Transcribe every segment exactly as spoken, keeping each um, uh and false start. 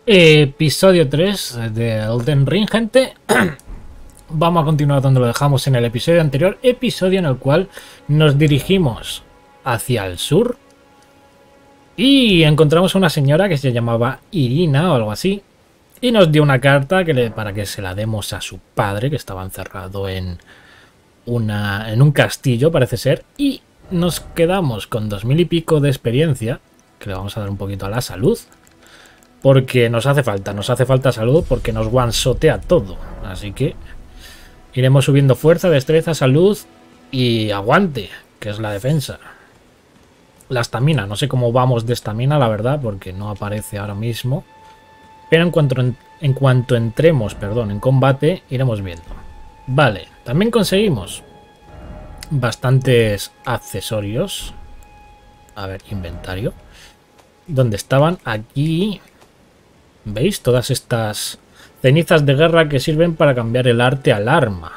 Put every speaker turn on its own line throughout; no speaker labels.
Episodio tres de Elden Ring, gente. Vamos a continuar donde lo dejamos en el episodio anterior, episodio en el cual nos dirigimos hacia el sur y encontramos a una señora que se llamaba Irina o algo así y nos dio una carta que le, para que se la demos a su padre, que estaba encerrado en, una, en un castillo, parece ser, y nos quedamos con dos mil y pico de experiencia, que le vamos a dar un poquito a la salud. Porque nos hace falta, nos hace falta salud porque nos one-shotea todo. Así que iremos subiendo fuerza, destreza, salud y aguante, que es la defensa. La estamina, no sé cómo vamos de estamina, la verdad, porque no aparece ahora mismo. Pero en cuanto, en, en cuanto entremos, perdón, en combate, iremos viendo. Vale, también conseguimos bastantes accesorios. A ver, inventario. ¿Dónde estaban? Aquí... ¿Veis? Todas estas cenizas de guerra que sirven para cambiar el arte al arma.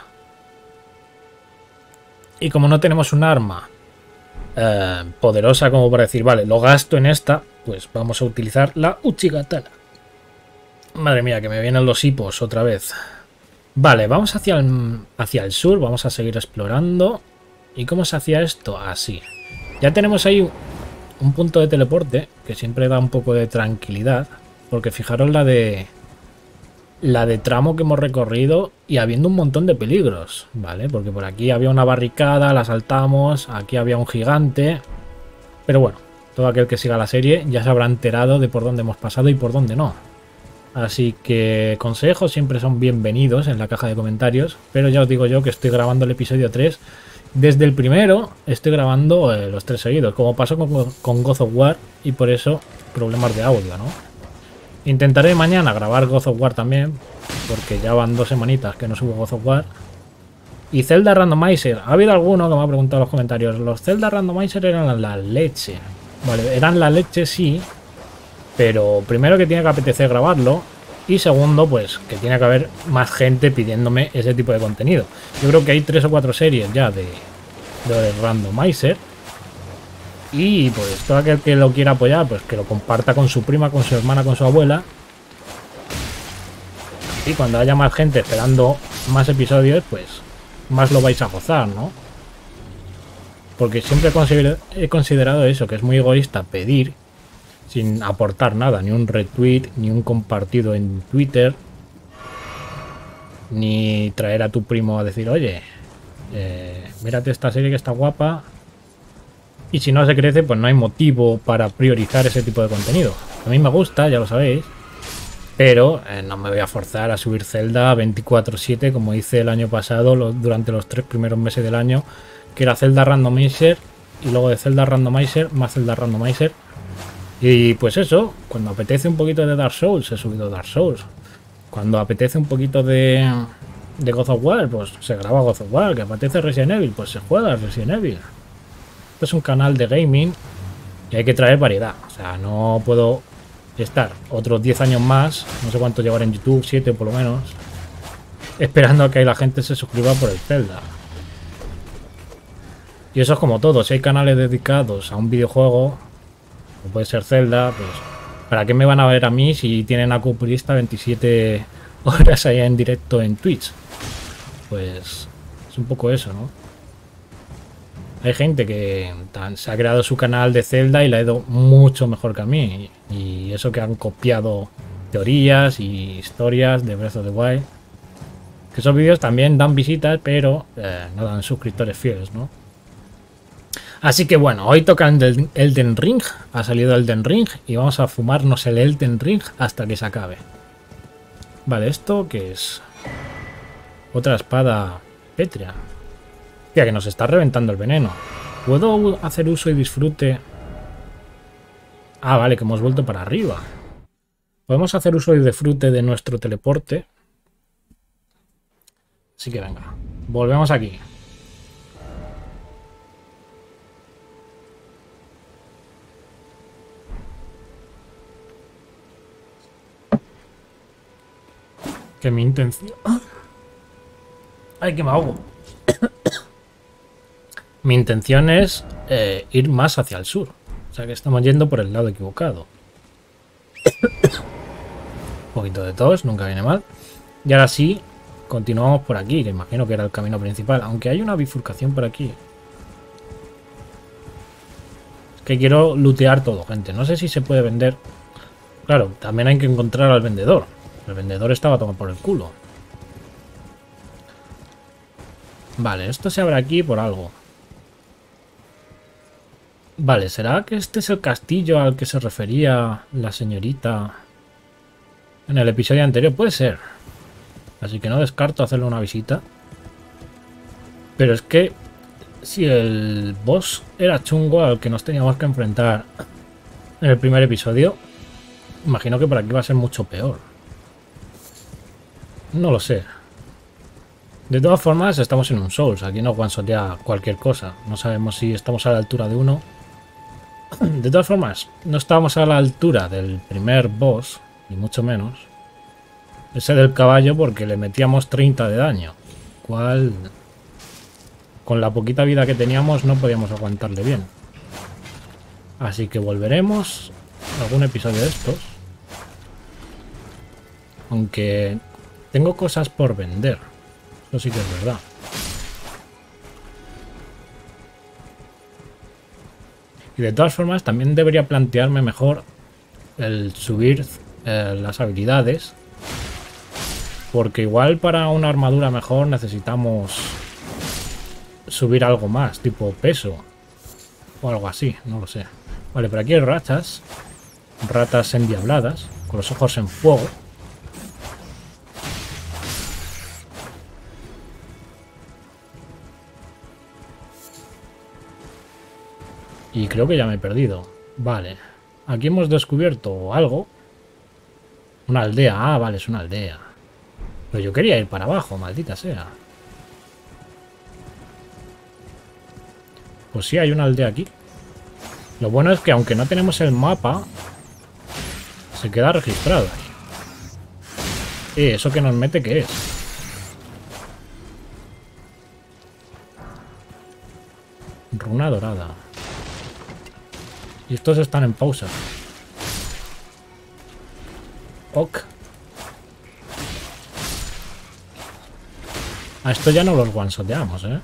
Y como no tenemos un arma eh, poderosa como para decir, vale, lo gasto en esta, pues vamos a utilizar la Uchigatana. Madre mía, que me vienen los hipos otra vez. Vale, vamos hacia el, hacia el sur, vamos a seguir explorando. ¿Y cómo se hacía esto? Así. Ya tenemos ahí un, un punto de teleporte que siempre da un poco de tranquilidad. Porque fijaros la de la de tramo que hemos recorrido y habiendo un montón de peligros, ¿vale? Porque por aquí había una barricada, la saltamos, aquí había un gigante. Pero bueno, todo aquel que siga la serie ya se habrá enterado de por dónde hemos pasado y por dónde no. Así que consejos siempre son bienvenidos en la caja de comentarios. Pero ya os digo yo que estoy grabando el episodio tres. Desde el primero estoy grabando eh, los tres seguidos, como pasó con, con God of War, y por eso problemas de audio, ¿no? Intentaré mañana grabar God of War también, porque ya van dos semanitas que no subo God of War. Y Zelda Randomizer. Ha habido alguno que me ha preguntado en los comentarios. Los Zelda Randomizer eran la leche. Vale, eran la leche sí, pero primero que tiene que apetecer grabarlo. Y segundo, pues que tiene que haber más gente pidiéndome ese tipo de contenido. Yo creo que hay tres o cuatro series ya de, de Randomizer. Y pues todo aquel que lo quiera apoyar, pues que lo comparta con su prima, con su hermana, con su abuela. Y cuando haya más gente esperando más episodios, pues más lo vais a gozar, ¿no? Porque siempre he considerado eso, que es muy egoísta pedir sin aportar nada, ni un retweet, ni un compartido en Twitter, ni traer a tu primo a decir, oye, eh, mírate esta serie que está guapa. Y si no se crece, pues no hay motivo para priorizar ese tipo de contenido. A mí me gusta, ya lo sabéis. Pero eh, no me voy a forzar a subir Zelda veinticuatro siete como hice el año pasado, lo, durante los tres primeros meses del año. Que era Zelda Randomizer, y luego de Zelda Randomizer, más Zelda Randomizer. Y pues eso, cuando apetece un poquito de Dark Souls, he subido Dark Souls. Cuando apetece un poquito de, de God of War, pues se graba God of War. Que apetece Resident Evil, pues se juega Resident Evil. Esto es un canal de gaming y hay que traer variedad. O sea, no puedo estar otros diez años más, no sé cuánto llevar en YouTube, siete por lo menos, esperando a que la gente se suscriba por el Zelda. Y eso es como todo. Si hay canales dedicados a un videojuego, como puede ser Zelda, pues ¿para qué me van a ver a mí si tienen a Cupurista veintisiete horas ahí en directo en Twitch? Pues es un poco eso, ¿no? Hay gente que se ha creado su canal de Zelda y le ha ido mucho mejor que a mí. Y eso que han copiado teorías y historias de Breath of the Wild. Que esos vídeos también dan visitas, pero eh, no dan suscriptores fieles, ¿no? Así que bueno, hoy toca el Elden Ring. Ha salido Elden Ring y vamos a fumarnos el Elden Ring hasta que se acabe. Vale, ¿esto qué es? Otra espada pétrea. Que nos está reventando el veneno. ¿Puedo hacer uso y disfrute? Ah, vale, que hemos vuelto para arriba. Podemos hacer uso y disfrute de nuestro teleporte. Así que venga, volvemos aquí. Que mi intención... ¡Ay, que me ahogo! Mi intención es eh, ir más hacia el sur. O sea que estamos yendo por el lado equivocado. poquito de tos, nunca viene mal. Y ahora sí, continuamos por aquí, que imagino que era el camino principal. Aunque hay una bifurcación por aquí. Es que quiero lootear todo, gente. No sé si se puede vender. Claro, también hay que encontrar al vendedor. El vendedor estaba tomado por el culo. Vale, esto se abre aquí por algo. Vale, ¿será que este es el castillo al que se refería la señorita en el episodio anterior? Puede ser. Así que no descarto hacerle una visita. Pero es que si el boss era chungo al que nos teníamos que enfrentar en el primer episodio, imagino que por aquí va a ser mucho peor. No lo sé. De todas formas, estamos en un Souls. Aquí no one-shotea cualquier cosa. No sabemos si estamos a la altura de uno. De todas formas, no estábamos a la altura del primer boss, ni mucho menos. Ese del caballo, porque le metíamos treinta de daño. Cual, con la poquita vida que teníamos, no podíamos aguantarle bien. Así que volveremos a algún episodio de estos. Aunque tengo cosas por vender. Eso sí que es verdad. Y de todas formas también debería plantearme mejor el subir eh, las habilidades. Porque igual para una armadura mejor necesitamos subir algo más, tipo peso. O algo así, no lo sé. Vale, pero aquí hay ratas. Ratas endiabladas, con los ojos en fuego. Y creo que ya me he perdido. Vale. Aquí hemos descubierto algo. Una aldea. Ah, vale, es una aldea. Pero yo quería ir para abajo, maldita sea. Pues sí, hay una aldea aquí. Lo bueno es que aunque no tenemos el mapa, se queda registrado. Eh, ¿eso que nos mete qué es? Runa dorada. Y estos están en pausa. Ok. A esto ya no los one-shoteamos, ¿eh?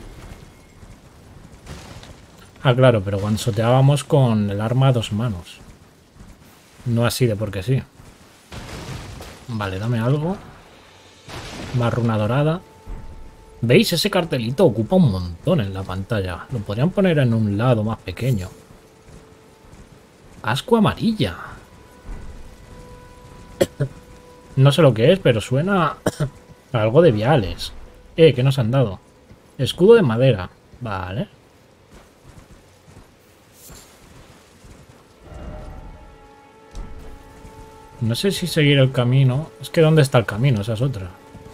Ah, claro, pero one-shoteábamos con el arma a dos manos. No así de porque sí. Vale, dame algo. Más runa dorada. ¿Veis? Ese cartelito ocupa un montón en la pantalla. Lo podrían poner en un lado más pequeño. Ascua amarilla. No sé lo que es, pero suena a algo de viales. Eh, ¿qué nos han dado? Escudo de madera. Vale. No sé si seguir el camino. Es que ¿dónde está el camino? Esa es otra.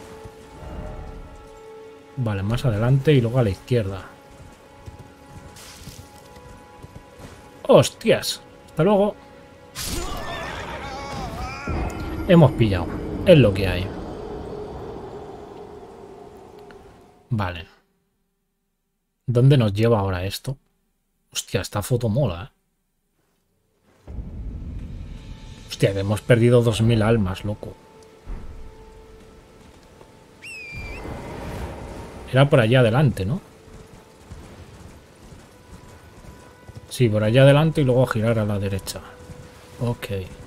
Vale, más adelante y luego a la izquierda. ¡Hostias! Hasta luego. Hemos pillado. Es lo que hay. Vale. ¿Dónde nos lleva ahora esto? Hostia, esta foto mola, ¿eh? Hostia, que hemos perdido dos mil almas, loco. Era por allá adelante, ¿no? Sí, por allá adelante y luego girar a la derecha. Ok.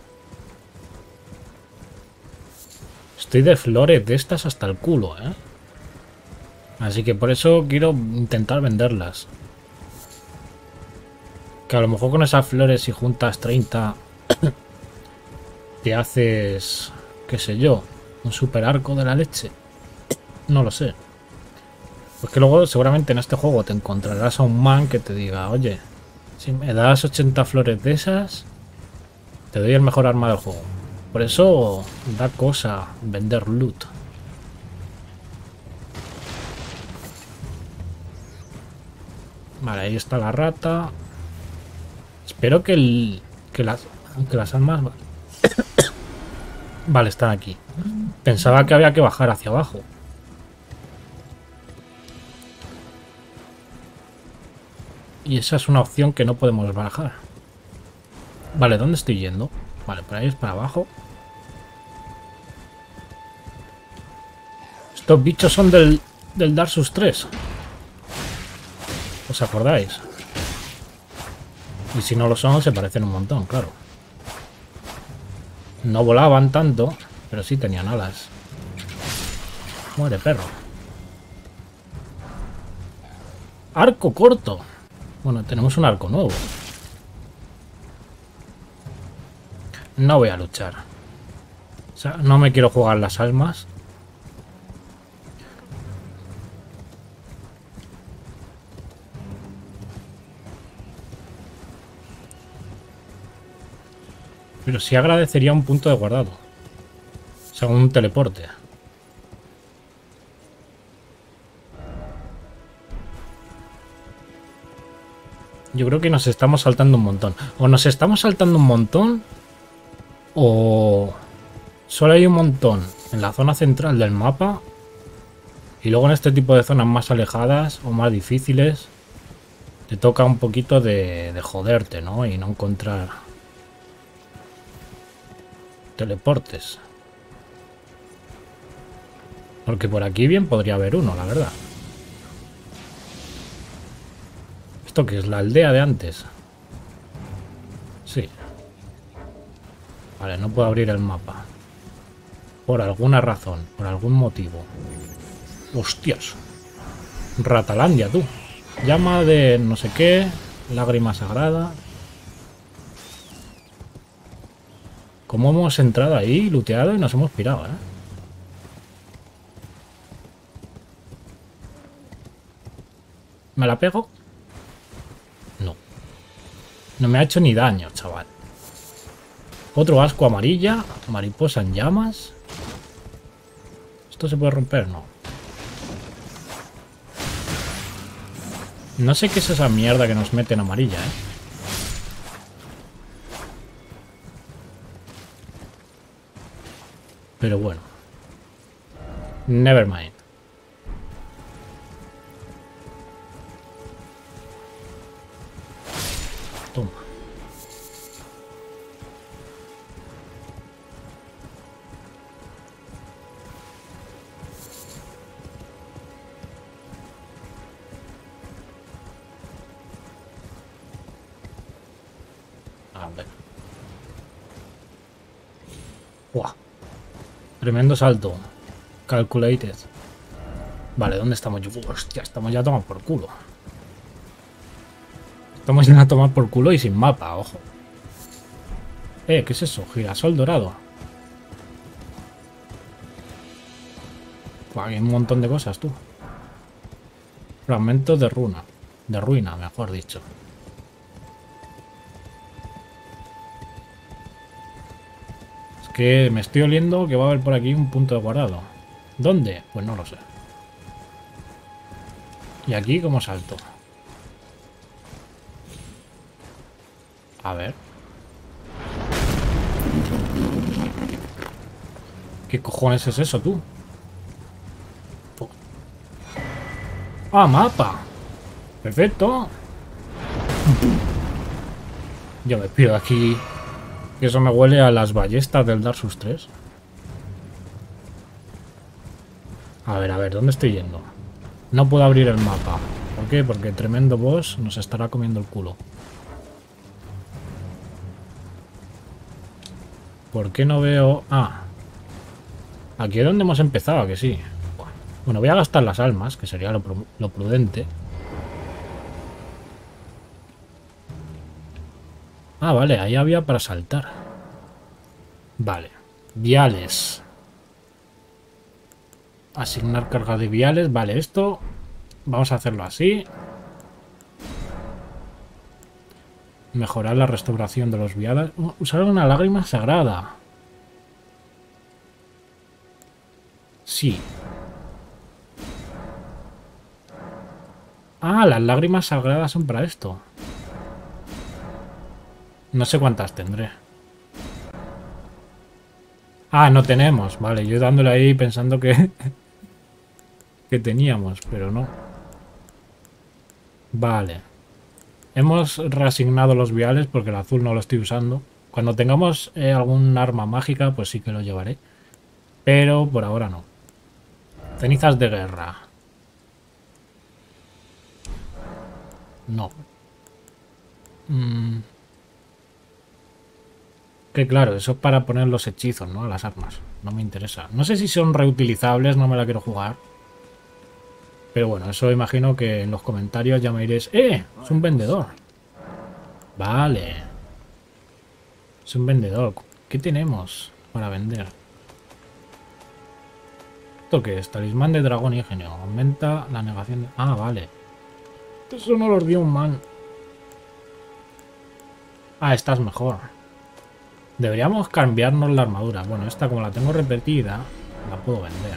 Estoy de flores de estas hasta el culo, ¿eh? Así que por eso quiero intentar venderlas. Que a lo mejor con esas flores, si juntas treinta, te haces, qué sé yo, un super arco de la leche. No lo sé. Pues que luego seguramente en este juego te encontrarás a un man que te diga, oye, si me das ochenta flores de esas, te doy el mejor arma del juego. Por eso da cosa vender loot. Vale, ahí está la rata. Espero que, el, que, las, que las almas... Vale, están aquí. Pensaba que había que bajar hacia abajo. Y esa es una opción que no podemos barajar. Vale, ¿dónde estoy yendo? Vale, por ahí es para abajo. Estos bichos son del, del Dark Souls tres. ¿Os acordáis? Y si no lo son, se parecen un montón, claro. No volaban tanto, pero sí tenían alas. Muere, perro. Arco corto. Bueno, tenemos un arco nuevo. No voy a luchar. O sea, no me quiero jugar las almas. Pero sí agradecería un punto de guardado. O sea, un teleporte. Yo creo que nos estamos saltando un montón. O nos estamos saltando un montón. O solo hay un montón en la zona central del mapa. Y luego en este tipo de zonas más alejadas o más difíciles te toca un poquito de, de joderte, ¿no? Y no encontrar teleportes. Porque por aquí bien podría haber uno, la verdad. ¿Esto qué es? ¿La aldea de antes? Sí. Vale, no puedo abrir el mapa. Por alguna razón, por algún motivo. Hostias. Ratalandia, tú. Llama de no sé qué. Lágrima sagrada. ¿Cómo hemos entrado ahí, looteado y nos hemos pirado, eh? ¿Me la pego? No. No me ha hecho ni daño, chaval. Otro asco amarilla. Mariposa en llamas. ¿Esto se puede romper? No. No sé qué es esa mierda que nos mete en amarilla, eh. Pero bueno. Nevermind. Toma. A ver. Buah. Tremendo salto. Calculated. Vale, ¿dónde estamos? Hostia, estamos ya a tomar por culo. Estamos ya a tomar por culo y sin mapa, ojo. Eh, ¿qué es eso? Girasol dorado. Buah, hay un montón de cosas, tú. Fragmentos de runa. De ruina, mejor dicho. Es que me estoy oliendo que va a haber por aquí un punto de guardado. ¿Dónde? Pues no lo sé. ¿Y aquí cómo salto? A ver. ¿Qué cojones es eso, tú? ¡Ah, mapa! Perfecto. Yo me pido aquí. Que eso me huele a las ballestas del Dark Souls tres. A ver, a ver, ¿dónde estoy yendo? No puedo abrir el mapa. ¿Por qué? Porque el tremendo boss nos estará comiendo el culo. ¿Por qué no veo...? Ah. Aquí es donde hemos empezado, que sí. Bueno, voy a gastar las almas, que sería lo, lo prudente. Ah, vale, ahí había para saltar. Vale. Viales. Asignar carga de viales. Vale, esto... Vamos a hacerlo así. Mejorar la restauración de los viales. Usar una lágrima sagrada. Sí. Ah, las lágrimas sagradas son para esto. No sé cuántas tendré. Ah, no tenemos. Vale, yo dándole ahí pensando que... que teníamos, pero no. Vale. Hemos reasignado los viales porque el azul no lo estoy usando. Cuando tengamos eh, algún arma mágica, pues sí que lo llevaré. Pero por ahora no. Cenizas de guerra. No. Mm. Que claro, eso es para poner los hechizos, ¿no? A las armas. No me interesa. No sé si son reutilizables, no me la quiero jugar. Pero bueno, eso imagino que en los comentarios ya me diréis... ¡Eh! Es un vendedor. Vale. Es un vendedor. ¿Qué tenemos para vender? ¿Esto qué es? Talismán de dragón ígneo. Aumenta la negación de... Ah, vale. Eso no lo dio un man. Ah, esta es mejor. Deberíamos cambiarnos la armadura. Bueno, esta como la tengo repetida, la puedo vender.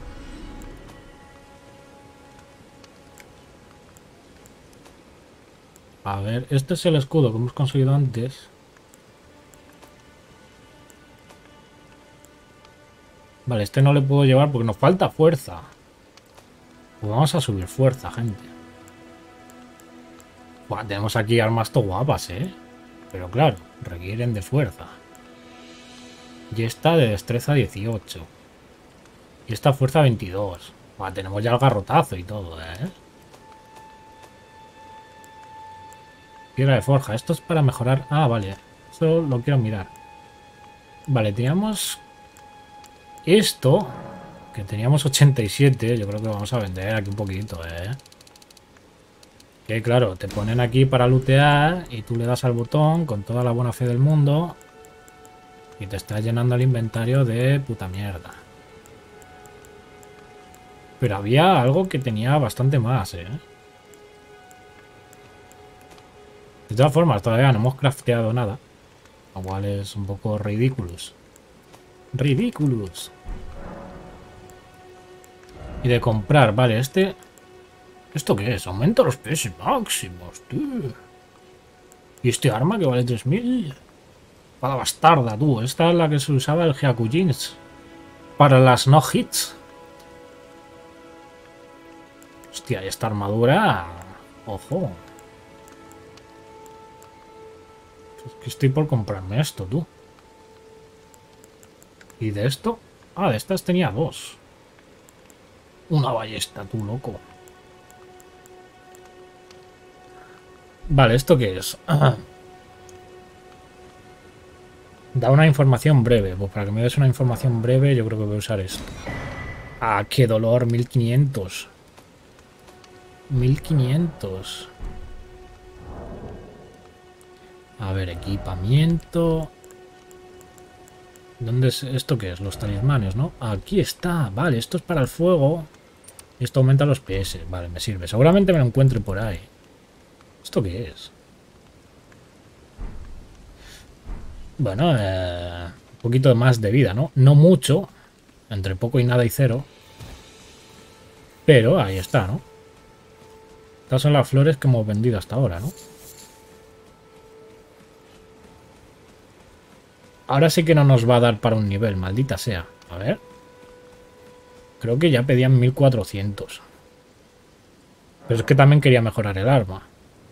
A ver, este es el escudo que hemos conseguido antes. Vale, este no le puedo llevar porque nos falta fuerza. Pues vamos a subir fuerza, gente. Buah, tenemos aquí armas to guapas, ¿eh? Pero claro, requieren de fuerza. Y esta de destreza dieciocho. Y esta fuerza veintidós. Buah, tenemos ya el garrotazo y todo, ¿eh? Piedra de forja. Esto es para mejorar... Ah, vale. Eso lo quiero mirar. Vale, teníamos... Esto... Que teníamos ochenta y siete. Yo creo que vamos a vender aquí un poquito, ¿eh? Que claro, te ponen aquí para lootear y tú le das al botón con toda la buena fe del mundo y te está llenando el inventario de puta mierda. Pero había algo que tenía bastante más, ¿eh? De todas formas, todavía no hemos crafteado nada. Lo cual es un poco ridículos. Ridículos. Y de comprar, vale, este... ¿Esto qué es? Aumenta los P S máximos, tío. ¿Y este arma que vale tres mil? Espada bastarda, tú. Esta es la que se usaba el Hyakujins. Para las no hits. Hostia, y esta armadura... Ojo. Es que estoy por comprarme esto, tú. ¿Y de esto? Ah, de estas tenía dos. Una ballesta, tú, loco. Vale, ¿esto qué es? Ajá. Da una información breve. Pues para que me des una información breve yo creo que voy a usar esto. Ah, qué dolor, mil quinientos. mil quinientos. A ver, equipamiento. ¿Dónde es esto qué es? Los talismanes, ¿no? Aquí está. Vale, esto es para el fuego. Y esto aumenta los P S. Vale, me sirve. Seguramente me lo encuentre por ahí. ¿Esto qué es? Bueno, eh, un poquito más de vida, ¿no? No mucho. Entre poco y nada y cero. Pero ahí está, ¿no? Estas son las flores que hemos vendido hasta ahora, ¿no? Ahora sí que no nos va a dar para un nivel, maldita sea. A ver. Creo que ya pedían mil cuatrocientos. Pero es que también quería mejorar el arma.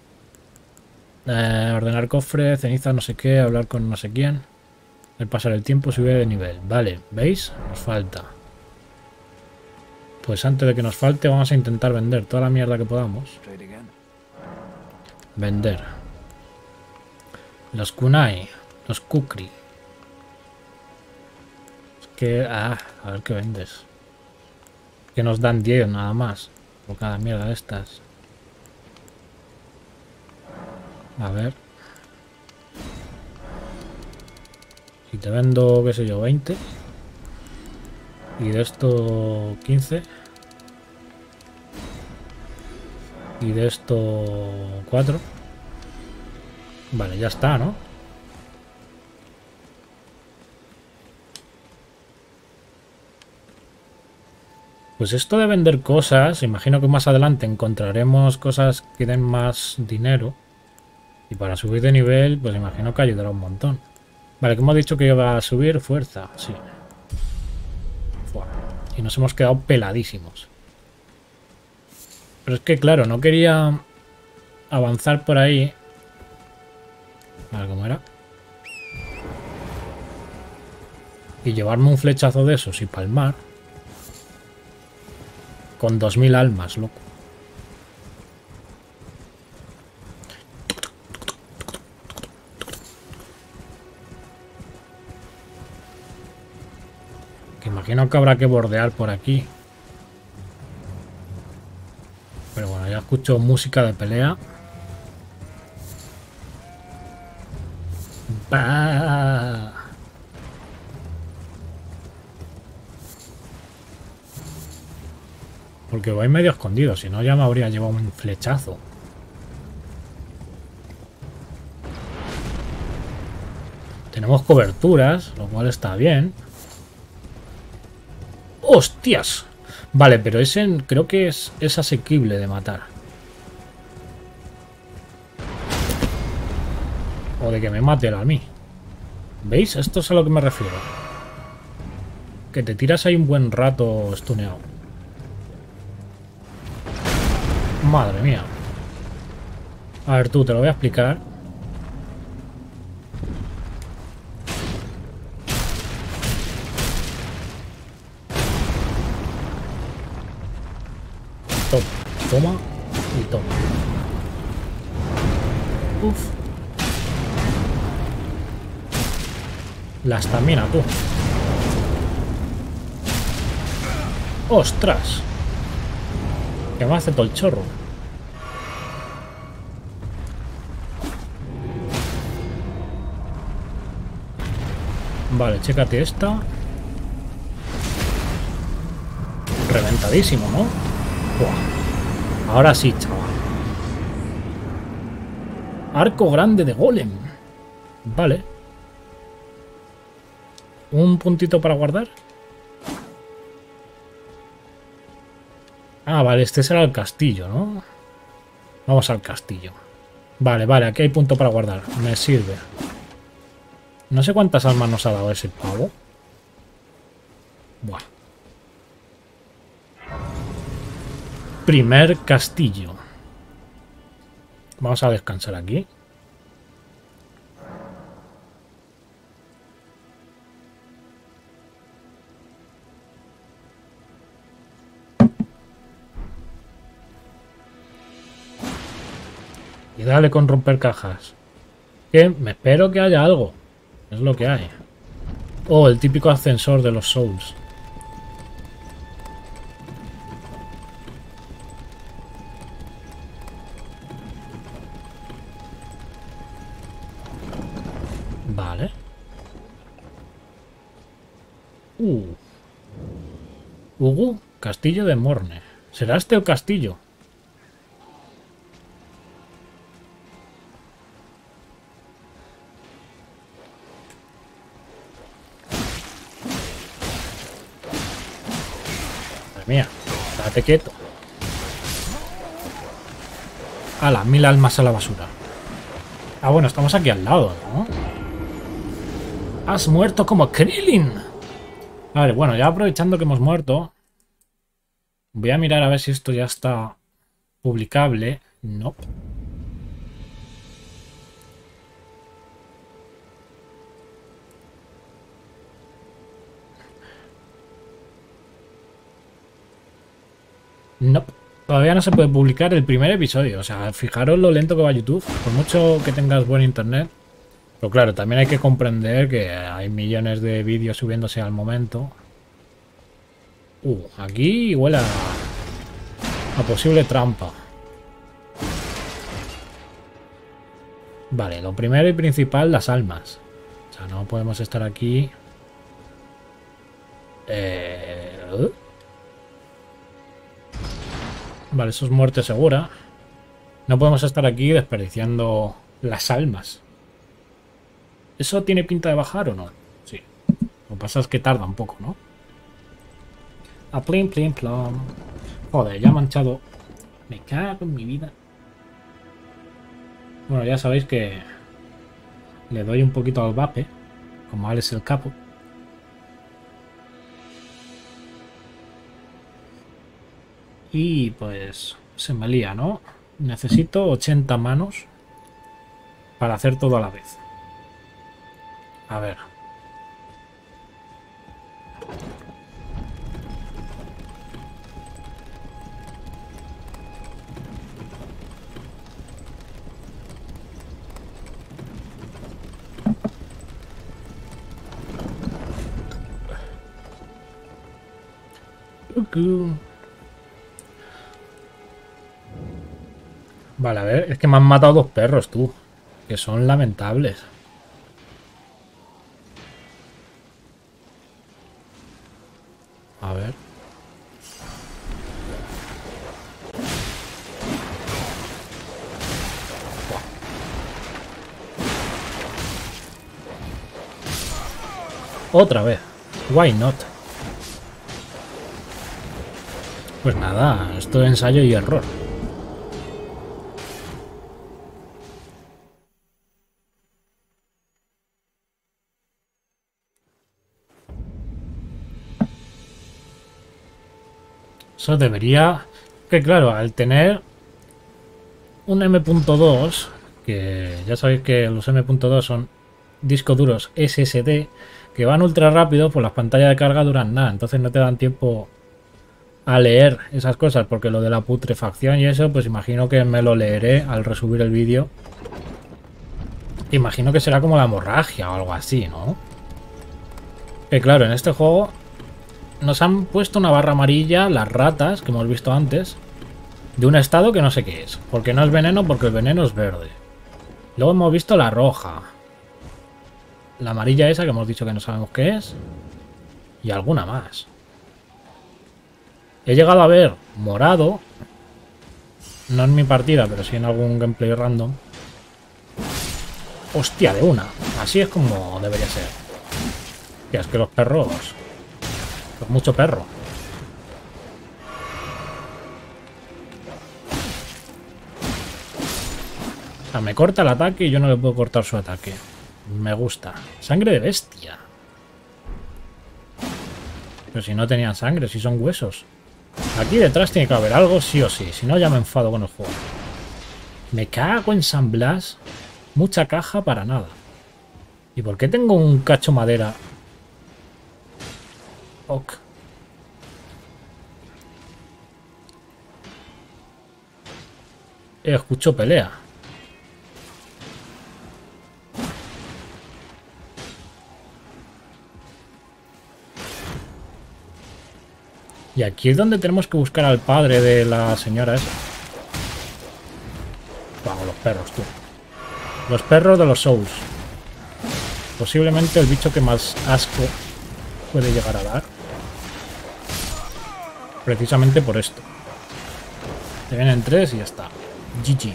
Eh, ordenar cofre, ceniza, no sé qué, hablar con no sé quién. El pasar el tiempo, subir de nivel. Vale, ¿veis? Nos falta. Pues antes de que nos falte vamos a intentar vender toda la mierda que podamos. Vender. Los kunai. Los kukri. Es que... Ah, a ver qué vendes. Que nos dan diez nada más. Por cada mierda de estas. A ver. Si te vendo, qué sé yo, veinte. Y de esto quince. Y de esto cuatro. Vale, ya está, ¿no? Pues esto de vender cosas, imagino que más adelante encontraremos cosas que den más dinero. Y para subir de nivel, pues imagino que ayudará un montón. Vale, que hemos dicho que iba a subir fuerza, sí. Fua. Y nos hemos quedado peladísimos. Pero es que, claro, no quería avanzar por ahí. A ver cómo era. Y llevarme un flechazo de esos y palmar. Con dos mil almas, loco. Que imagino que habrá que bordear por aquí. Pero bueno, ya escucho música de pelea. ¡Bah! Porque voy medio escondido, si no ya me habría llevado un flechazo. Tenemos coberturas, lo cual está bien. ¡Hostias! Vale, pero ese creo que es, es asequible de matar. O de que me mate él a mí. ¿Veis? Esto es a lo que me refiero. Que te tiras ahí un buen rato stuneado. Madre mía. A ver tú, te lo voy a explicar. Toma, toma y toma. Uf. La estamina, tú. ¡Ostras! Que me hace todo el chorro. Vale, chécate esta. Reventadísimo, ¿no? Buah. Ahora sí, chaval. Arco grande de golem. Vale. ¿Un puntito para guardar? Ah, vale, este será el castillo, ¿no? Vamos al castillo. Vale, vale, aquí hay punto para guardar. Me sirve. No sé cuántas almas nos ha dado ese pavo. Buah. Primer castillo. Vamos a descansar aquí. Y dale con romper cajas. Que me espero que haya algo. Es lo que hay. Oh, el típico ascensor de los Souls. Vale. Uh. Hugo, castillo de Morne. ¿Será este el castillo? Mía, date quieto. ¡Hala! Mil almas a la basura. Ah, bueno, estamos aquí al lado, ¿no? ¡Has muerto como Krillin! Vale, bueno, ya aprovechando que hemos muerto, voy a mirar a ver si esto ya está publicable. No. No, todavía no se puede publicar el primer episodio. O sea, fijaros lo lento que va YouTube. Por mucho que tengas buen internet. Pero claro, también hay que comprender que hay millones de vídeos subiéndose al momento. Uh, aquí huele a, a posible trampa. Vale, lo primero y principal, las almas. O sea, no podemos estar aquí. Eh... Vale, eso es muerte segura. No podemos estar aquí desperdiciando las almas. ¿Eso tiene pinta de bajar o no? Sí. Lo que pasa es que tarda un poco, ¿no? A plin, plin, plom. Joder, ya he manchado. Me cago en mi vida. Bueno, ya sabéis que le doy un poquito al vape, como Alex el Capo. Y pues se me lía, ¿no? Necesito ochenta manos para hacer todo a la vez. A ver. Vale, a ver, es que me han matado dos perros, tú. Que son lamentables. A ver. Otra vez. Why not? Pues nada, esto es ensayo y error. Eso debería... Que claro, al tener un eme punto dos, que ya sabéis que los eme punto dos son discos duros ese ese de, que van ultra rápido, pues las pantallas de carga duran nada, entonces no te dan tiempo a leer esas cosas, porque lo de la putrefacción y eso, pues imagino que me lo leeré al resubir el vídeo. Imagino que será como la hemorragia o algo así, ¿no? Que claro, en este juego nos han puesto una barra amarilla, las ratas, que hemos visto antes, de un estado que no sé qué es. Porque no es veneno, porque el veneno es verde. Luego hemos visto la roja. La amarilla esa, que hemos dicho que no sabemos qué es. Y alguna más. He llegado a ver morado. No en mi partida, pero sí en algún gameplay random. Hostia, de una. Así es como debería ser. Hostia, es que los perros... Pues mucho perro. O sea, me corta el ataque y yo no le puedo cortar su ataque. Me gusta. Sangre de bestia. Pero si no tenían sangre, si son huesos. Aquí detrás tiene que haber algo, sí o sí. Si no, ya me enfado con el juego. Me cago en San Blas. Mucha caja para nada. ¿Y por qué tengo un cacho madera? Ok. Escucho pelea. Y aquí es donde tenemos que buscar al padre de la señora esa. Vamos, los perros, tú. Los perros de los Souls. Posiblemente el bicho que más asco puede llegar a dar. Precisamente por esto. Te vienen tres y ya está. G G.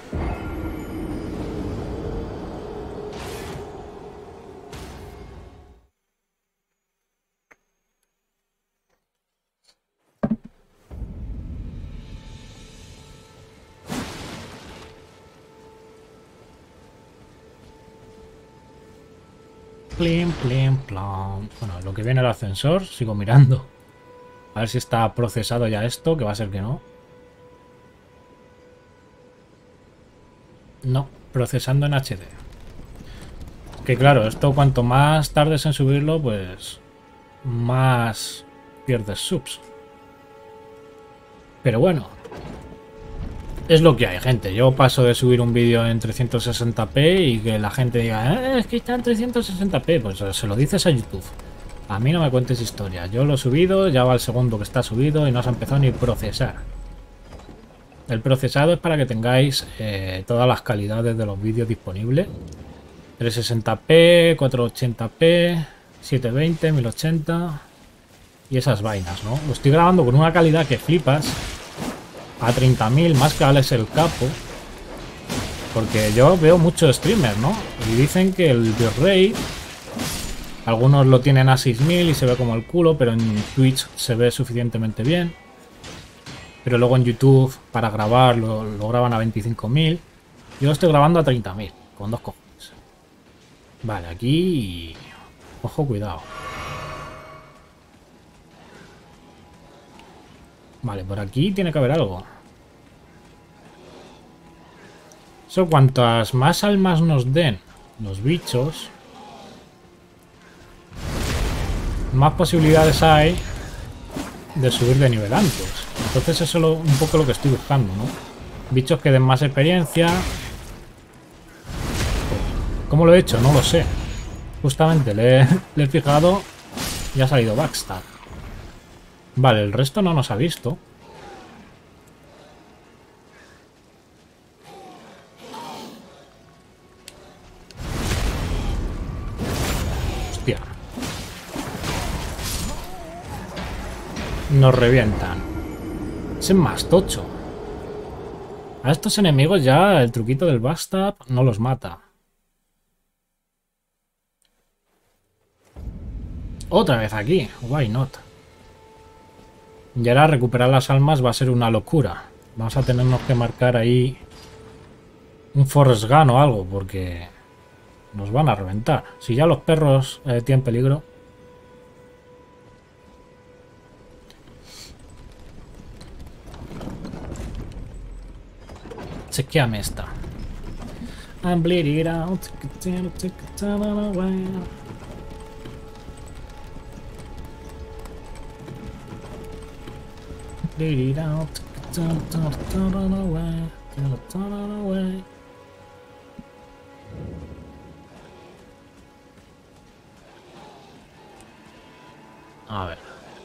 Plim, plim, plom. Bueno, lo que viene el ascensor, sigo mirando. A ver si está procesado ya esto, que va a ser que no. No, procesando en H D. Que claro, esto cuanto más tardes en subirlo, pues más pierdes subs. Pero bueno, es lo que hay, gente. Yo paso de subir un vídeo en trescientos sesenta p y que la gente diga, eh, es que está en trescientos sesenta p, pues se lo dices a YouTube. A mí no me cuentes historia. Yo lo he subido, ya va el segundo que está subido y no se ha empezado ni a procesar. El procesado es para que tengáis eh, todas las calidades de los vídeos disponibles. trescientos sesenta p, cuatrocientos ochenta p, setecientos veinte, mil ochenta y esas vainas, ¿no? Lo estoy grabando con una calidad que flipas. A treinta mil, más que Alex el Capo. Porque yo veo muchos streamers, ¿no? Y dicen que el bitrate, algunos lo tienen a seis mil y se ve como el culo, pero en Twitch se ve suficientemente bien. Pero luego en YouTube, para grabar, lo, lo graban a veinticinco mil. Yo lo estoy grabando a treinta mil, con dos cojones. Vale, aquí... Ojo, cuidado. Vale, por aquí tiene que haber algo. Eso, cuantas más almas nos den los bichos, más posibilidades hay de subir de nivel antes. Entonces eso es lo, un poco lo que estoy buscando, ¿no? Bichos que den más experiencia. ¿Cómo lo he hecho? No lo sé. Justamente le, le he fijado y ha salido Backstab. Vale, el resto no nos ha visto. Hostia. Nos revientan. Es más tocho. A estos enemigos ya el truquito del backstab no los mata. Otra vez aquí. Why not? Y ahora recuperar las almas va a ser una locura. Vamos a tenernos que marcar ahí un Forrest Gump o algo, porque nos van a reventar. Si ya los perros eh, tienen peligro. Chequeame esta. I'm bleeding out. Bleed it out. A ver.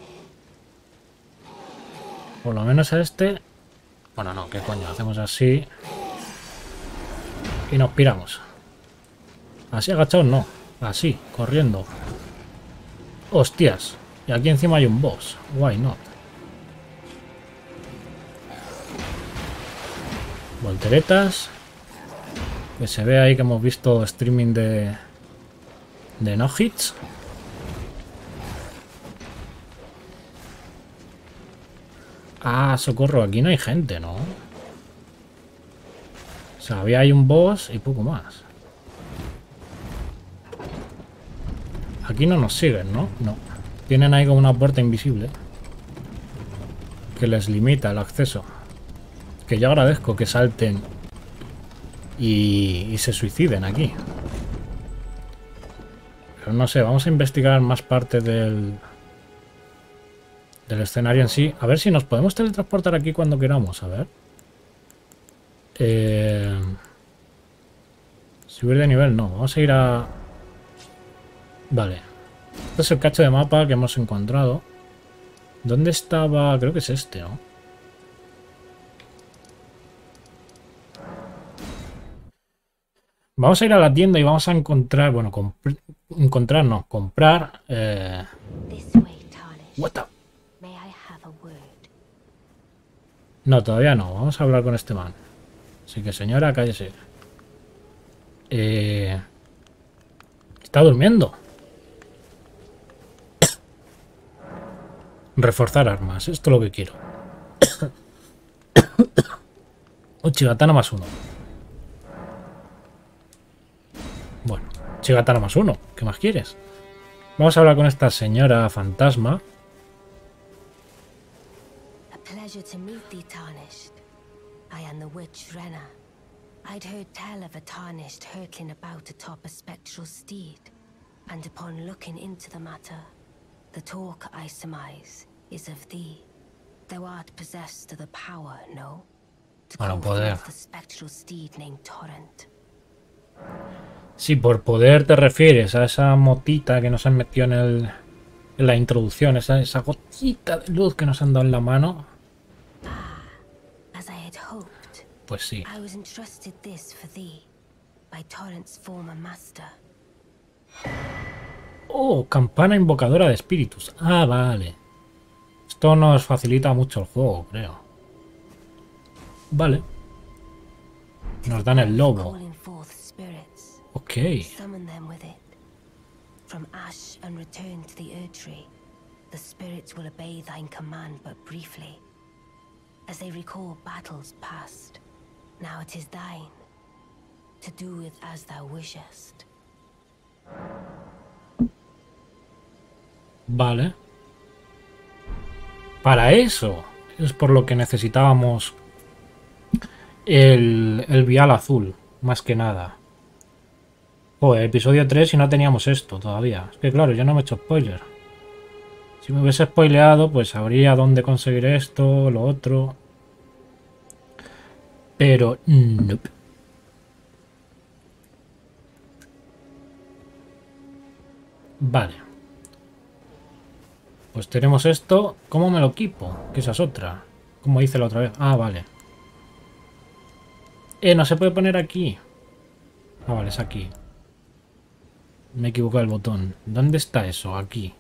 Por lo menos a este. Bueno, no, qué coño. Hacemos así. Y nos piramos. Así agachados no. Así, corriendo. Hostias. Y aquí encima hay un boss. Why not? Volteretas. Que se ve ahí que hemos visto streaming de de no hits. Ah, socorro, aquí no hay gente, ¿no? O sea, había ahí un boss y poco más. Aquí no nos siguen, ¿no? No. Tienen ahí como una puerta invisible que les limita el acceso. Que yo agradezco que salten y, y se suiciden aquí. Pero no sé, vamos a investigar más parte del, del escenario en sí. A ver si nos podemos teletransportar aquí cuando queramos. A ver. Eh, subir de nivel, no. Vamos a ir a... Vale. Este es el cacho de mapa que hemos encontrado. ¿Dónde estaba? Creo que es este, ¿no? Vamos a ir a la tienda y vamos a encontrar, bueno, encontrar, no, comprar. Eh... What the... No, todavía no. Vamos a hablar con este man. Así que, señora, cállese. Eh... Está durmiendo. Reforzar armas. Esto es lo que quiero. Uchigatana más uno. Bueno, Uchigatana más uno. ¿Qué más quieres? Vamos a hablar con esta señora fantasma.
A pleasure to meet thee, Tarnished. I am the witch Rena. I'd heard tell of a Tarnished hurtling about atop a spectral steed, and upon looking into the matter, the talk, I surmise, is of thee. Thou art possessed of the power, no? To
Bueno,
call
poder.
forth the spectral steed named Torrent.
Sí, por poder te refieres a esa motita que nos han metido en, el, en la introducción, esa, esa gotita de luz que nos han dado en la mano.
As I had hoped,
Pues sí.
I was entrusted this for thee by Torrent's former master.
Oh, campana invocadora de espíritus. Ah, vale. Esto nos facilita mucho el juego, creo. Vale. Nos dan el lobo.
Calling forth spirits.
Ok.
Summon them with it. From ash and return to the Erdtree, the spirits will obey thine command but briefly, as they recall battles past. Now it is thine, to do with as thou wishest.
Vale. Para eso es por lo que necesitábamos el, el vial azul, más que nada. Joder, episodio tres y no teníamos esto todavía. Es que claro, yo no me he hecho spoiler. Si me hubiese spoileado, pues sabría dónde conseguir esto, lo otro. Pero nope. Vale. Pues tenemos esto. ¿Cómo me lo equipo? Que esa es otra. ¿Cómo hice la otra vez? Ah, vale. Eh, no se puede poner aquí. Ah, vale, es aquí. Me he equivocado el botón. ¿Dónde está eso? Aquí.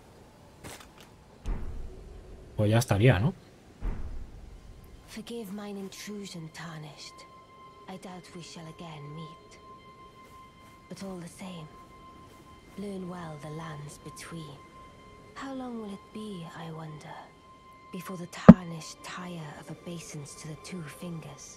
Pues ya estaría, ¿no?
Forgive mine intrusion, Tarnished. I doubt we shall again meet. But all the same, learn well the lands between. How long will it be, I wonder, before the Tarnished tire of obeisance to the two fingers?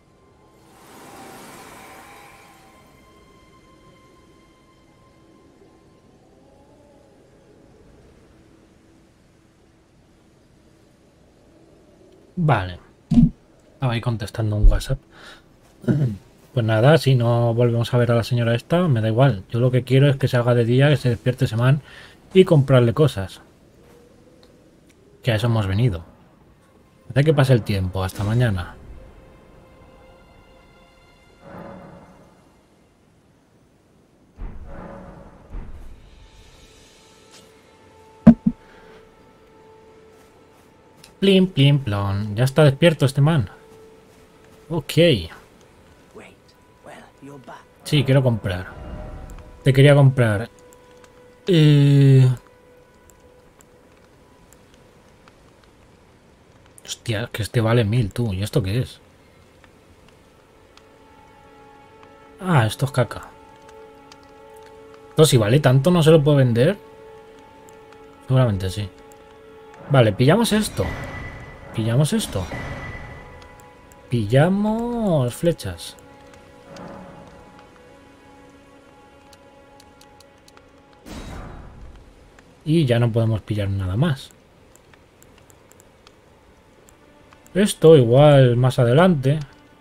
Vale. Estaba ahí contestando un WhatsApp. Pues nada, si no volvemos a ver a la señora esta, me da igual. Yo lo que quiero es que se haga de día, que se despierte ese man y comprarle cosas. Que a eso hemos venido. Hace que pase el tiempo. Hasta mañana. Plim, plim, plon. Ya está despierto este man. Ok. Sí, quiero comprar. Te quería comprar. Eh... Hostia, que este vale mil, tú. ¿Y esto qué es? Ah, esto es caca. Esto si vale tanto, ¿no se lo puedo vender? Seguramente sí. Vale, pillamos esto. Pillamos esto. Pillamos flechas. Y ya no podemos pillar nada más. Esto igual más adelante.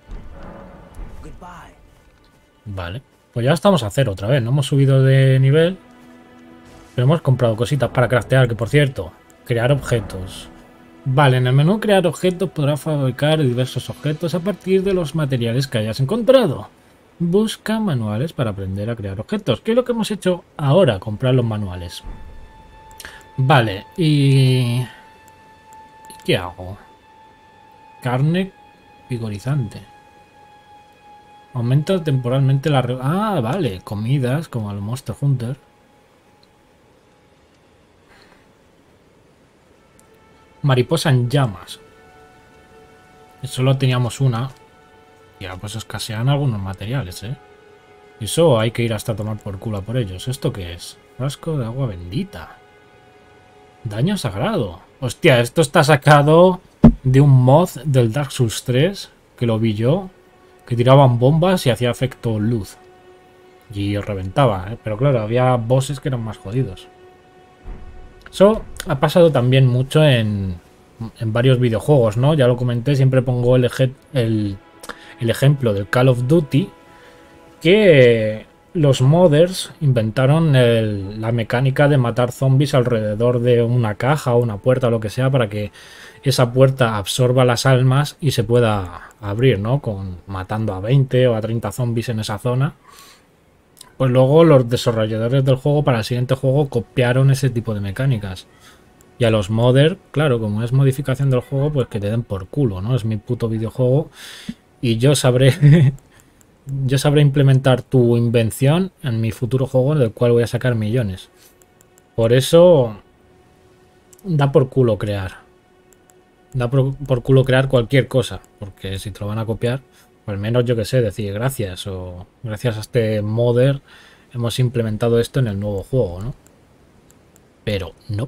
Vale. Pues ya estamos a cero otra vez. No hemos subido de nivel. Pero hemos comprado cositas para craftear. Que por cierto, crear objetos. Vale, en el menú crear objetos podrás fabricar diversos objetos a partir de los materiales que hayas encontrado. Busca manuales para aprender a crear objetos. ¿Qué es lo que hemos hecho ahora? Comprar los manuales. Vale, y... ¿y qué hago? Carne vigorizante. Aumenta temporalmente la... Re... Ah, vale, comidas como el Monster Hunter. Mariposa en llamas. Solo teníamos una. Y ahora pues escasean algunos materiales, ¿eh? Y eso hay que ir hasta tomar por culo por ellos. ¿Esto qué es? Frasco de agua bendita. Daño sagrado. Hostia, esto está sacado de un mod del Dark Souls tres, que lo vi yo, que tiraban bombas y hacía efecto luz. Y reventaba, ¿eh? Pero claro, había bosses que eran más jodidos. Eso ha pasado también mucho en, en varios videojuegos, ¿no? Ya lo comenté, siempre pongo el, el, el ejemplo del Call of Duty, que los modders inventaron el, la mecánica de matar zombies alrededor de una caja o una puerta o lo que sea para que esa puerta absorba las almas y se pueda abrir, ¿no? Con, matando a veinte o a treinta zombies en esa zona. Pues luego los desarrolladores del juego para el siguiente juego copiaron ese tipo de mecánicas. Y a los modders, claro, como es modificación del juego, pues que te den por culo, ¿no? Es mi puto videojuego y yo sabré... Yo sabré implementar tu invención en mi futuro juego del cual voy a sacar millones. Por eso da por culo crear. Da por, por culo crear cualquier cosa. Porque si te lo van a copiar, o al menos yo que sé, decir gracias. O gracias a este modder hemos implementado esto en el nuevo juego, ¿no? Pero no.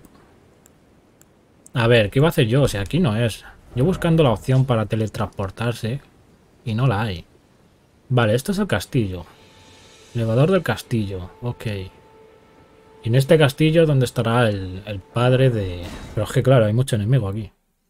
A ver, ¿qué iba a hacer yo? O sea, aquí no es. Yo buscando la opción para teletransportarse y no la hay. Vale, esto es el castillo. Elevador del castillo. Ok. Y en este castillo, ¿dónde estará el, el padre de...? Pero es que claro, hay mucho enemigo aquí.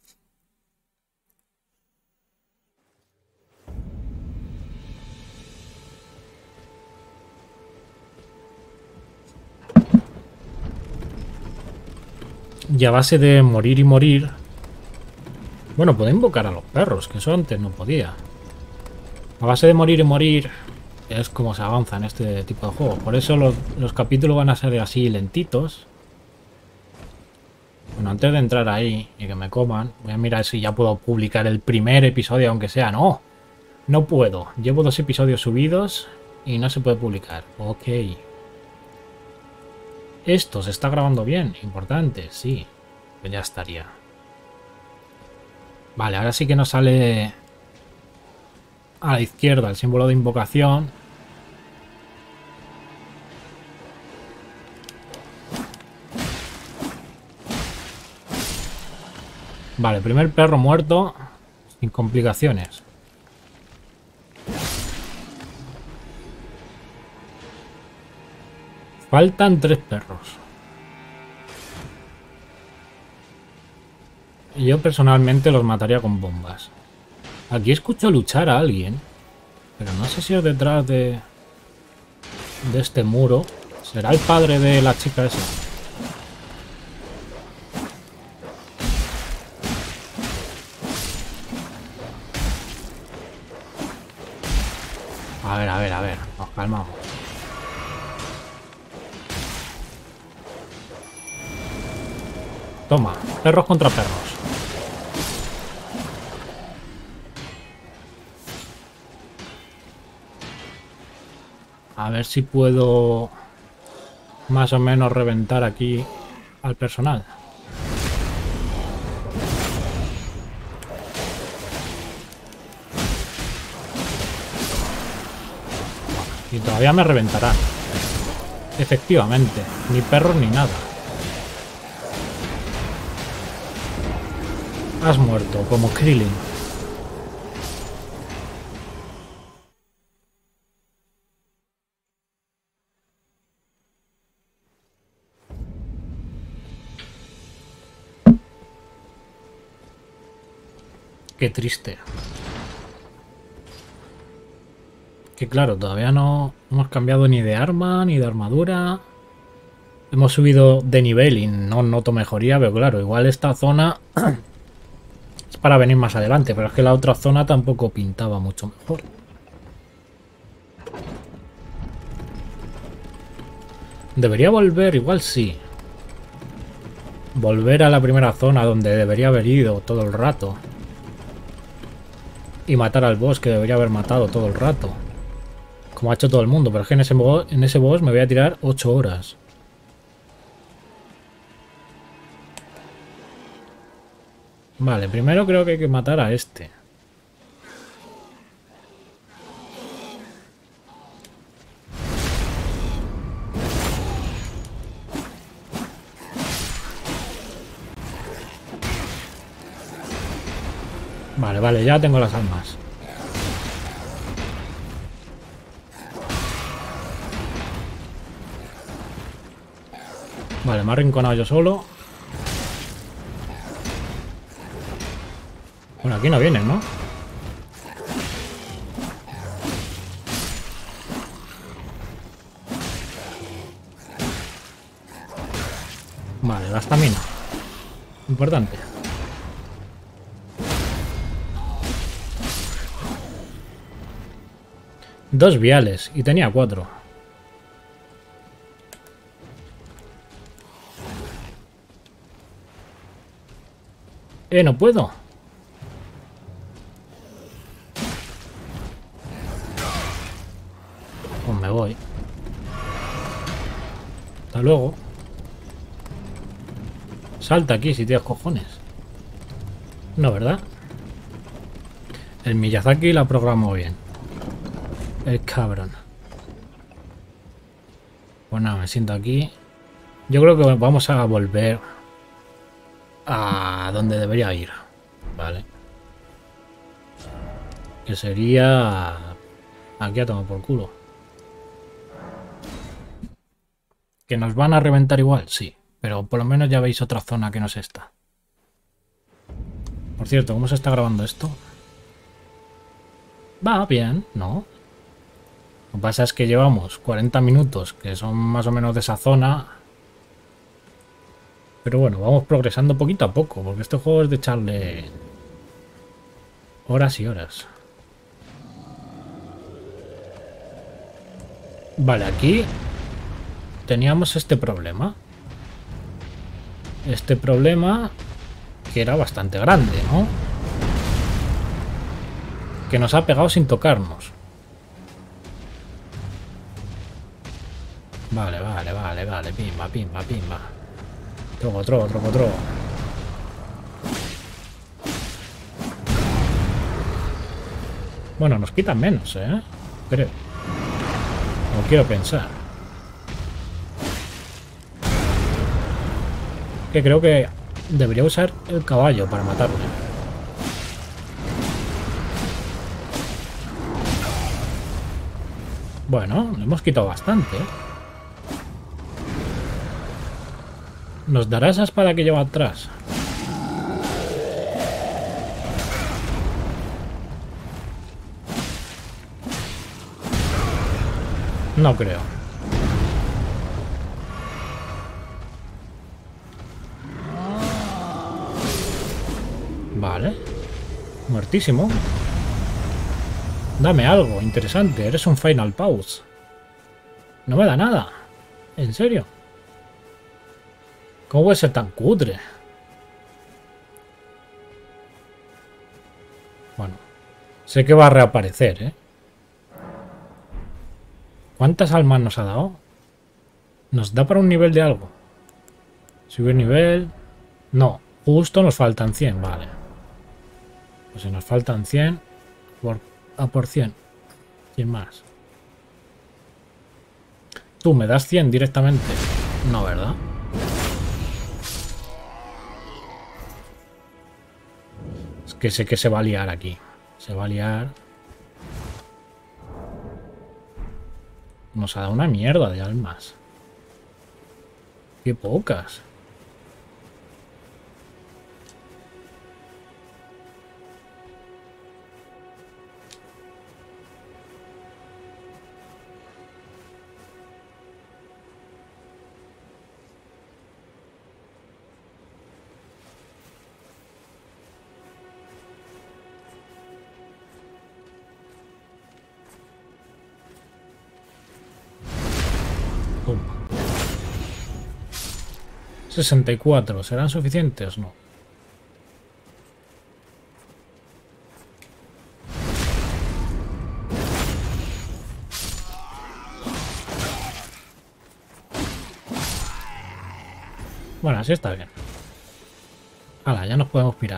Y a base de morir y morir... Bueno, puedo invocar a los perros, que eso antes no podía. A base de morir y morir es como se avanza en este tipo de juegos. Por eso los, los capítulos van a ser así lentitos. Bueno, antes de entrar ahí y que me coman, voy a mirar si ya puedo publicar el primer episodio, aunque sea. No, no puedo. Llevo dos episodios subidos y no se puede publicar. Ok. Esto se está grabando bien. Importante, sí. Pues ya estaría. Vale, ahora sí que nos sale a la izquierda el símbolo de invocación. Vale, primer perro muerto sin complicaciones. Faltan tres perros. Y yo personalmente los mataría con bombas. Aquí escucho luchar a alguien, pero no sé si es detrás de, de este muro. ¿Será el padre de la chica esa? A ver, a ver, a ver. Nos calmamos. Toma, perros contra perros. A ver si puedo más o menos reventar aquí al personal. Y todavía me reventarán. Efectivamente, ni perros ni nada. Has muerto, como Krillin. Qué triste. Que claro, todavía no hemos cambiado ni de arma, ni de armadura. Hemos subido de nivel y no noto mejoría, pero claro, igual esta zona es para venir más adelante, pero es que la otra zona tampoco pintaba mucho mejor. Debería volver, igual sí. Volver a la primera zona donde debería haber ido todo el rato. Y matar al boss que debería haber matado todo el rato. Como ha hecho todo el mundo, pero es que en ese boss, en ese boss me voy a tirar ocho horas. Vale, primero creo que hay que matar a este. Vale, vale, ya tengo las almas. Vale, me ha arrinconado yo solo. Bueno, aquí no vienen, ¿no? Vale, la estamina. Importante. Dos viales. Y tenía cuatro. Eh, no puedo. Pues me voy. Hasta luego. Salta aquí si tienes cojones. No, ¿verdad? El Miyazaki la programó bien. El cabrón. Pues nada, me siento aquí. Yo creo que vamos a volver a donde debería ir. Vale. Que sería aquí a tomar por culo. ¿Que nos van a reventar igual? Sí. Pero por lo menos ya veis otra zona que no es esta. Por cierto, ¿cómo se está grabando esto? Va bien, ¿no? Lo que pasa es que llevamos cuarenta minutos, que son más o menos de esa zona. Pero bueno, vamos progresando poquito a poco, porque este juego es de echarle horas y horas. Vale, aquí teníamos este problema. este problema que era bastante grande, ¿no? Que nos ha pegado sin tocarnos. Vale, vale, vale, vale. Pimba, pimba, pimba. Troco, troco, troco, troco. Bueno, nos quitan menos, ¿eh? Creo. No quiero pensar. Que creo que debería usar el caballo para matarle. Bueno, le hemos quitado bastante, ¿eh? ¿Nos dará esa espada que lleva atrás? No creo. Vale. Muertísimo. Dame algo interesante. Eres un Final Pause. No me da nada. ¿En serio? ¿Cómo puede ser tan cutre? Bueno. Sé que va a reaparecer, ¿eh? ¿Cuántas almas nos ha dado? ¿Nos da para un nivel de algo? Subir nivel... No. Justo nos faltan cien. Vale. Pues si nos faltan cien... Por... A por cien. cien más. Tú me das cien directamente. No, ¿verdad? Es que sé que se va a liar aquí. Se va a liar. Nos ha dado una mierda de almas. Qué pocas. sesenta y cuatro. ¿Serán suficientes? No. Bueno, así está bien. Hala, ya nos podemos pirar.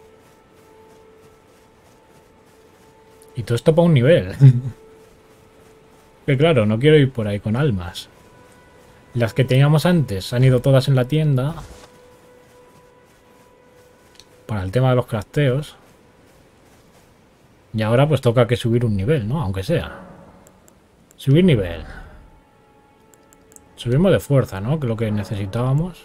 Y todo esto para un nivel. Que claro, no quiero ir por ahí con almas. Las que teníamos antes han ido todas en la tienda. Para el tema de los crafteos. Y ahora pues toca que subir un nivel, ¿no? Aunque sea. Subir nivel. Subimos de fuerza, ¿no? Que es lo que necesitábamos.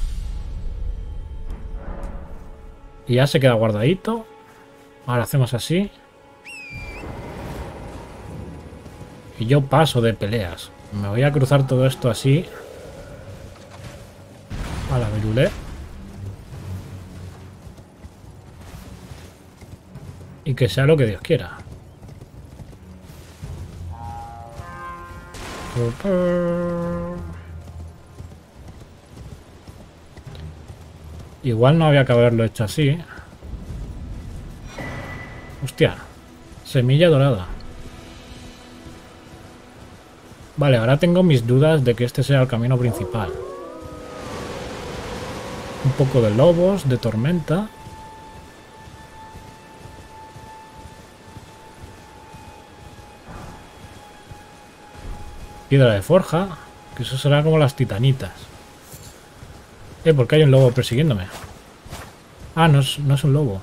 Y ya se queda guardadito. Ahora hacemos así. Y yo paso de peleas. Me voy a cruzar todo esto así. A la virulé. Y que sea lo que Dios quiera. Igual no había que haberlo hecho así. Hostia. Semilla dorada. Vale, ahora tengo mis dudas de que este sea el camino principal. Un poco de lobos, de tormenta. Piedra de forja. Que eso será como las titanitas. Eh, ¿por qué hay un lobo persiguiéndome? Ah, no es, no es un lobo.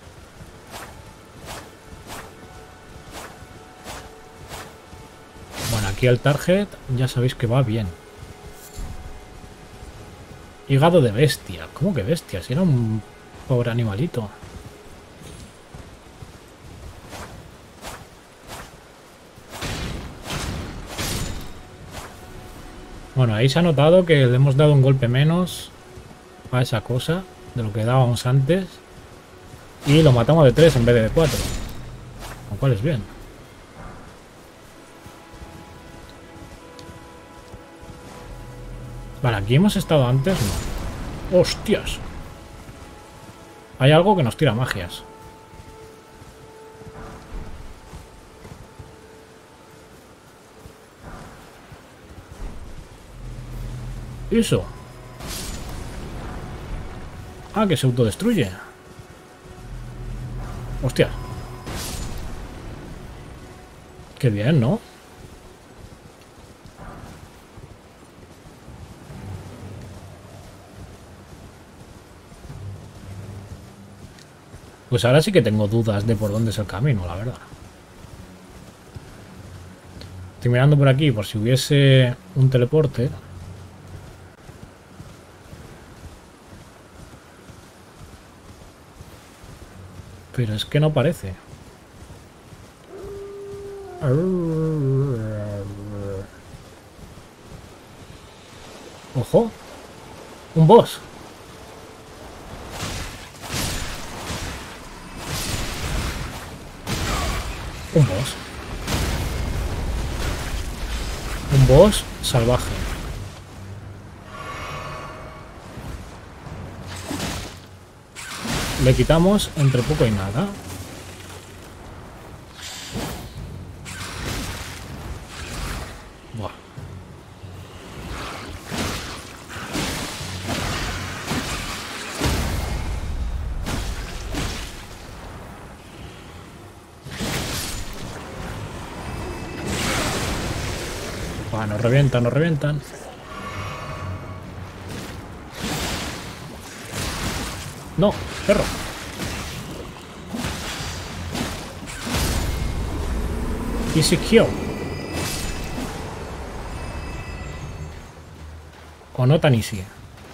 Bueno, aquí el target ya sabéis que va bien. Hígado de bestia. ¿Cómo que bestia? Si era un pobre animalito. Bueno, ahí se ha notado que le hemos dado un golpe menos a esa cosa de lo que dábamos antes. Y lo matamos de tres en vez de de cuatro. Lo cual es bien. Vale, aquí hemos estado antes, no. ¡Hostias! Hay algo que nos tira magias. Eso. Ah, que se autodestruye. Hostia. Qué bien, ¿no? Pues ahora sí que tengo dudas de por dónde es el camino, la verdad. Estoy mirando por aquí por si hubiese un teleporte. Pero es que no parece. ¡Ojo! ¡Un boss! Un boss. Un boss salvaje. Le quitamos entre poco y nada. Buah. Buah, nos revientan, nos revientan. No, perro. Easy kill. O no tan easy.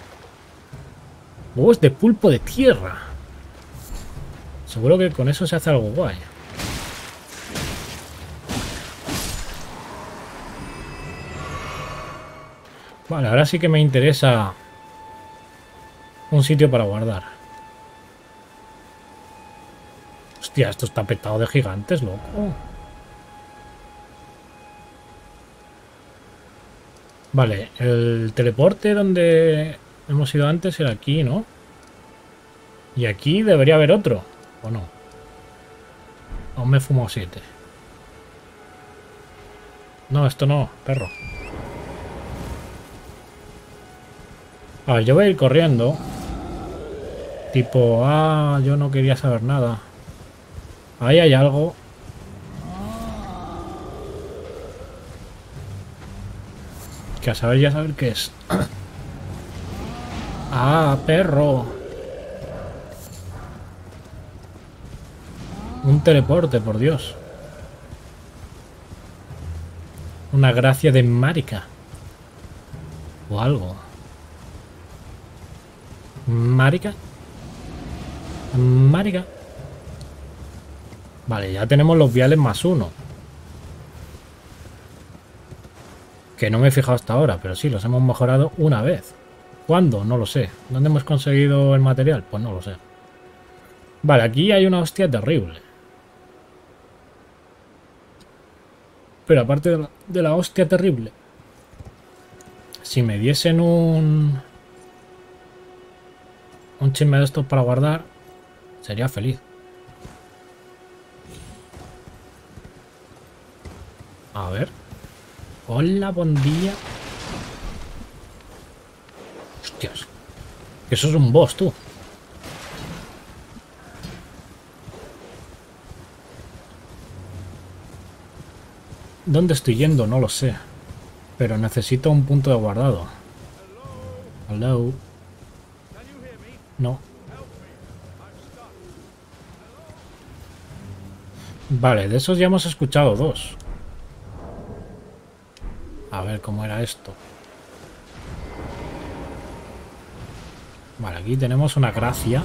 Huevos de pulpo de tierra. Seguro que con eso se hace algo guay. Vale, ahora sí que me interesa un sitio para guardar. Hostia, esto está petado de gigantes, loco. Vale, el teleporte donde hemos ido antes era aquí, ¿no? Y aquí debería haber otro, ¿o no? Aún me he fumado siete. No, esto no, perro. A ver, yo voy a ir corriendo. Tipo, ah, yo no quería saber nada. Ahí hay algo. Que a saber ya saber qué es. Ah, perro. Un teleporte, por Dios. Una gracia de marica. O algo. Marica. Marica. Vale, ya tenemos los viales más uno. Que no me he fijado hasta ahora, pero sí, los hemos mejorado una vez. ¿Cuándo? No lo sé. ¿Dónde hemos conseguido el material? Pues no lo sé. Vale, aquí hay una hostia terrible. Pero aparte de la, de la hostia terrible, si me diesen un... un chisme de estos para guardar, sería feliz. A ver. Hola, buen día. Hostias. Eso es un boss, tú. ¿Dónde estoy yendo? No lo sé. Pero necesito un punto de guardado. Hello. No. Vale, de esos ya hemos escuchado dos. A ver cómo era esto. Vale, aquí tenemos una gracia.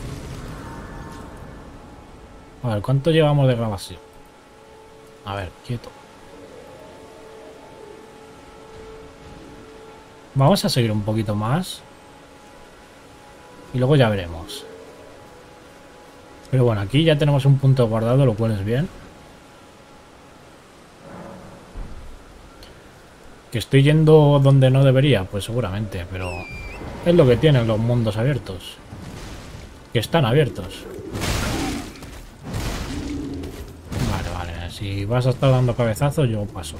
A ver, ¿cuánto llevamos de grabación? A ver, quieto. Vamos a seguir un poquito más. Y luego ya veremos. Pero bueno, aquí ya tenemos un punto guardado, lo cual es bien. ¿Que estoy yendo donde no debería? Pues seguramente, pero Es lo que tienen los mundos abiertos. Que están abiertos. Vale, vale. Si vas a estar dando cabezazos, yo paso.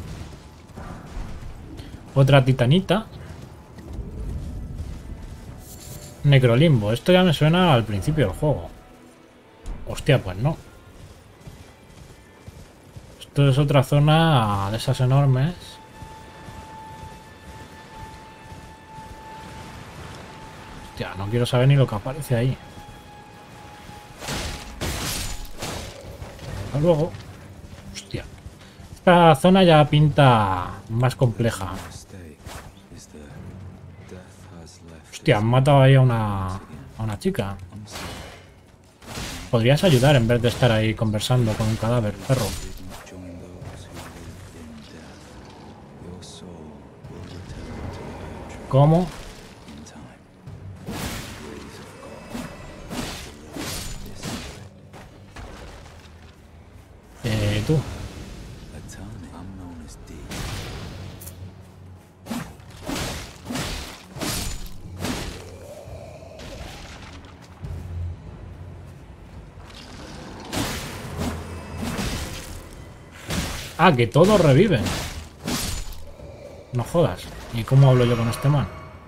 Otra titanita. Necrolimbo. Esto ya me suena al principio del juego. Hostia, pues no. Esto es otra zona de esas enormes. Hostia, no quiero saber ni lo que aparece ahí. Hasta luego. Hostia. Esta zona ya pinta más compleja. Hostia, han matado ahí a una, a una chica. Podrías ayudar en vez de estar ahí conversando con un cadáver, perro. ¿Cómo? Eh, tú. Ah, que todos reviven. No jodas. ¿Y cómo hablo yo con este man?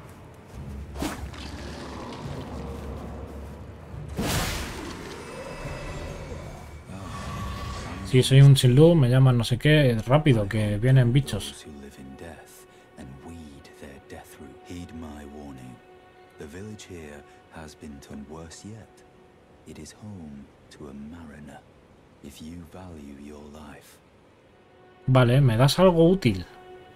Si soy un sin luz, me llaman no sé qué, rápido, que vienen bichos. Vale, ¿me das algo útil?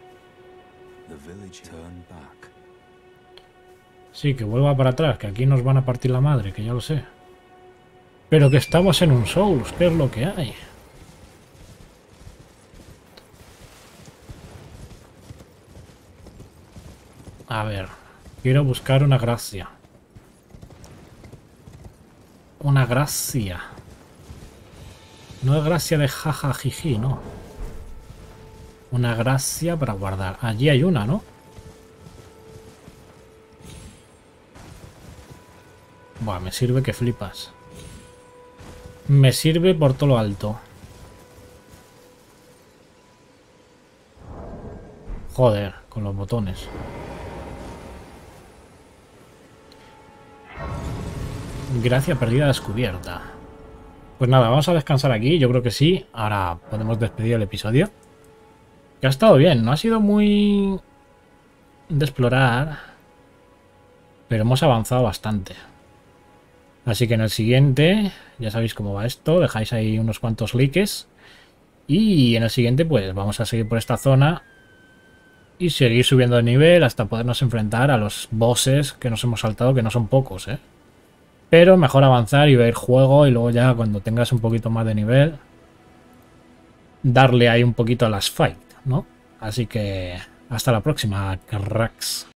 Sí, que vuelva para atrás, que aquí nos van a partir la madre, que ya lo sé. Pero que estamos en un Souls, ¿qué es lo que hay? A ver, quiero buscar una gracia. Una gracia. No es gracia de jajajiji, no. Una gracia para guardar. Allí hay una, ¿no? Buah, me sirve que flipas. Me sirve por todo lo alto. Joder, con los botones. Gracia perdida descubierta. Pues nada, vamos a descansar aquí. Yo creo que sí. Ahora podemos despedir el episodio. Que ha estado bien. No ha sido muy de explorar, pero hemos avanzado bastante. Así que en el siguiente, ya sabéis cómo va esto. Dejáis ahí unos cuantos likes. Y en el siguiente pues vamos a seguir por esta zona y seguir subiendo de nivel hasta podernos enfrentar a los bosses que nos hemos saltado, que no son pocos, ¿eh? Pero mejor avanzar y ver juego, y luego ya cuando tengas un poquito más de nivel, darle ahí un poquito a las fight, ¿no? Así que hasta la próxima, cracks.